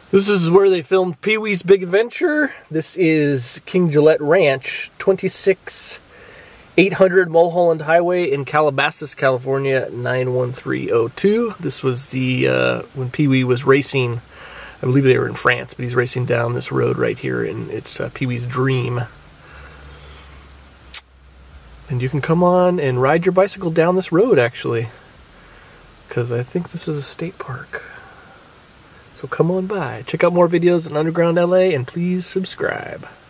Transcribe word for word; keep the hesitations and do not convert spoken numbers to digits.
This is where they filmed Pee-wee's Big Adventure. This is King Gillette Ranch, twenty-six eight hundred Mulholland Highway in Calabasas, California, nine one three oh two. This was the, uh, when Pee-wee was racing, I believe they were in France, but he's racing down this road right here, and it's uh, Pee-wee's Dream. And you can come on and ride your bicycle down this road, actually, because I think this is a state park. So come on by. Check out more videos in Underground L A, and please subscribe.